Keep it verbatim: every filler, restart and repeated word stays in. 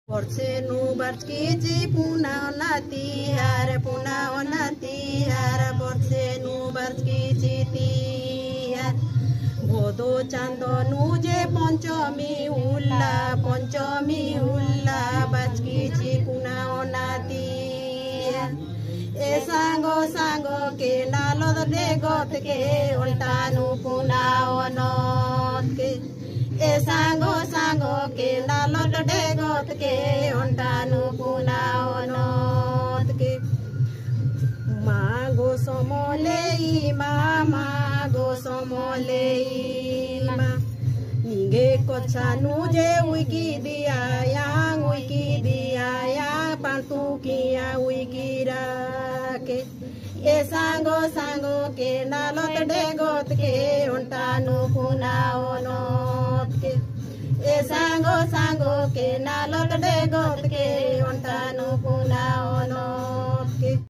Porcenu barchiji puna onati har puna onati har porcenu barchiji tiyar bodo chando nuje panchami ulla panchami ulla barchiji puna onati e sango sango ke nalo de got ke ontanu puna onot ke e sango sango ke nalo de got ke ontanu puna onot ke mago somolei mama go somolei ma ninge kochanu je wiki dia yang wiki dia ya pantu kia wikira ke e sango sango ke nalot de got ke ontanu puna onot ke e sango sango ke nalot de got ke ontanu puna